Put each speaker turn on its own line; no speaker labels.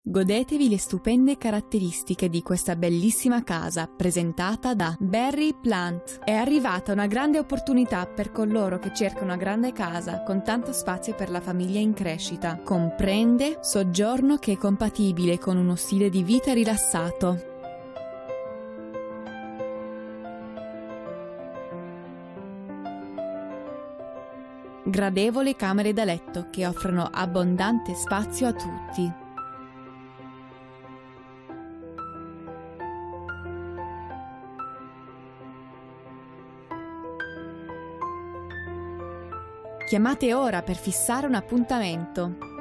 Godetevi le stupende caratteristiche di questa bellissima casa presentata da Berry Plant. È arrivata una grande opportunità per coloro che cercano una grande casa con tanto spazio per la famiglia in crescita. Comprende soggiorno che è compatibile con uno stile di vita rilassato. Gradevoli camere da letto che offrono abbondante spazio a tutti. Chiamate ora per fissare un appuntamento.